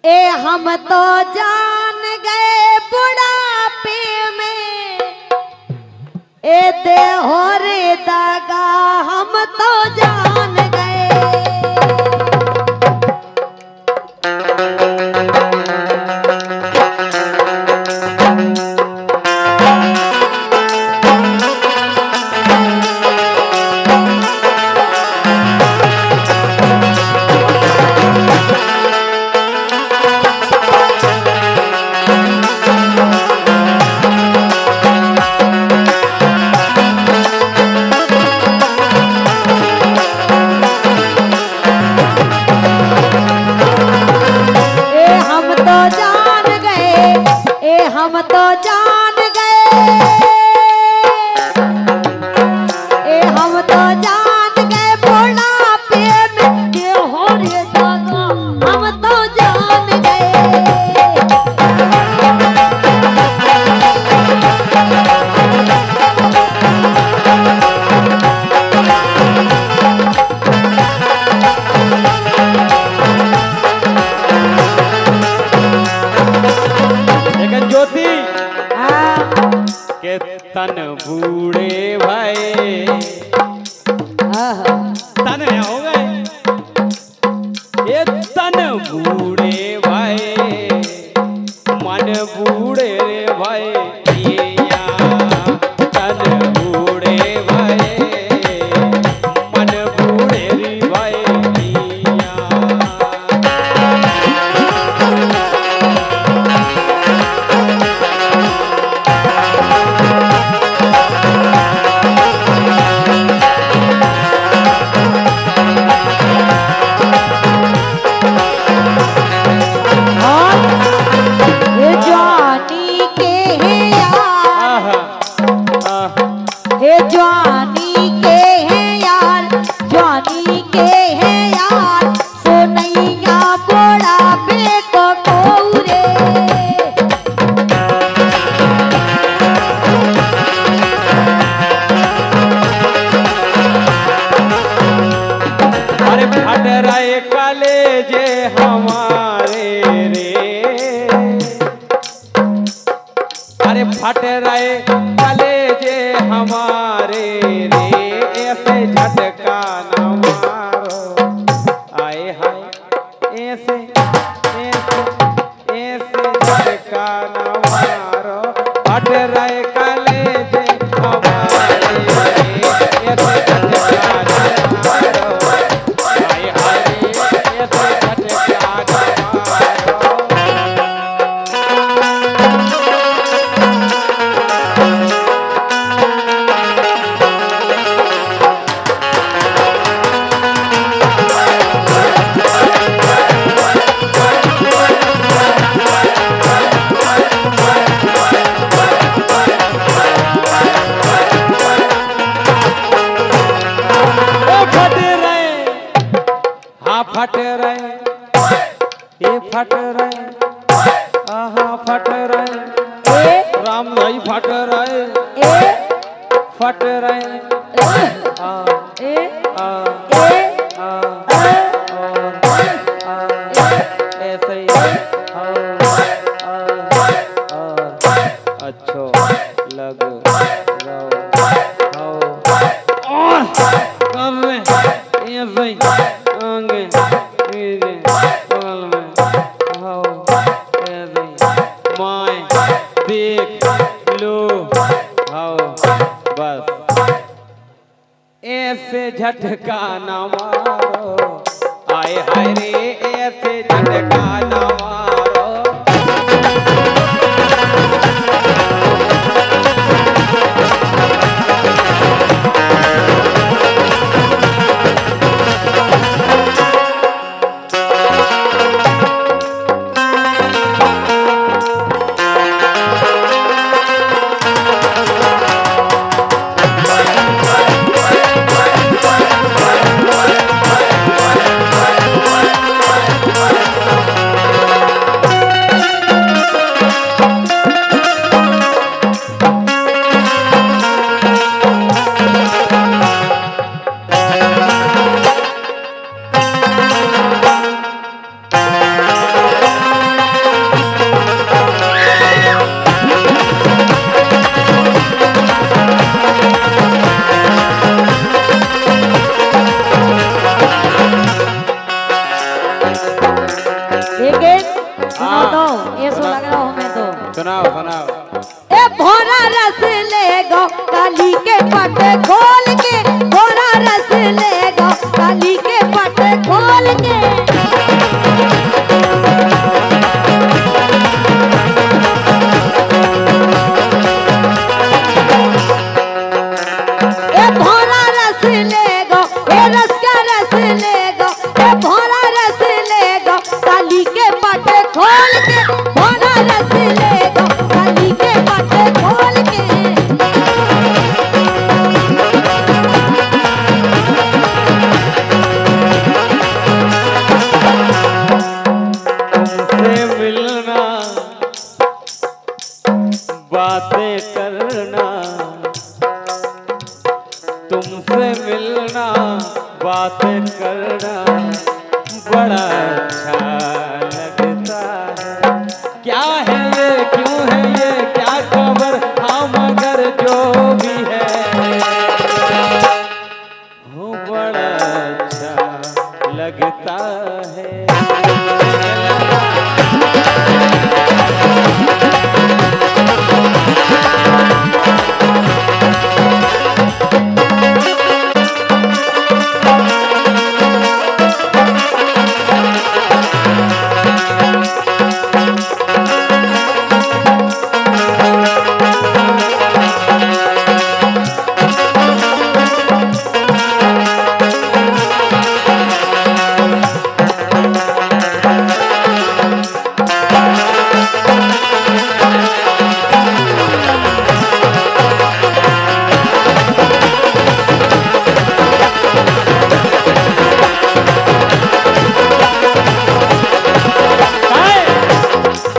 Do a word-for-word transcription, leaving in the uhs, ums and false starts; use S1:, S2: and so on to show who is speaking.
S1: ए हम तो जान गए बुढ़ापे में, ए देहो रे दागा हम तो जान गए। हम तो जान गए, ए हम तो जान गए बुढ़ापे में, ये हो रे दादा हम तो जान गए।
S2: के तन बूढ़े भाई तन हो गए, ये तन बूढ़े भाई मन बूढ़े रे भाई, ये तन बूढ़े भाई मन बूढ़े रे भाई। फट रहे कलेजे हमारे रे, ऐसे झटका न मारो, आए हाय ऐसे ऐसे ऐसे झटका न मारो, फट रहे कलेजे हमारे रे, ऐसे झटका न मारो, आए हाय ऐसे झटका न मारो। फट रहे ये फट रहे, आहा फट रहे, ए राम नहीं फट रहे, ए फट रहे, आ ए आ ए आ और आ ऐसे ही अच्छो लग रहो और कर रहे ऐसे आगे मेरे बगल में आओ, माए देख लो आओ, बस ऐसे झटका न मारो, आए हाय रे ऐसे झटका न मारो।
S1: एक एक सुनो तो ये सो लग रहा हूँ मैं तो
S2: सुनाओ सुनाओ।
S1: ए भोरा रस ले गो काली के पट खोल के, भोरा रस ले गो काली के पट खोल के। ए भोरा रस ले गो, ए रस का रस ले गो, ए भोरा रस ले गो काली के पट खोल के, भोरा रस ले गो काली के पट खोल के।
S2: तुमसे मिलना बातें करना, तुमसे मिलना बातें करना बड़ा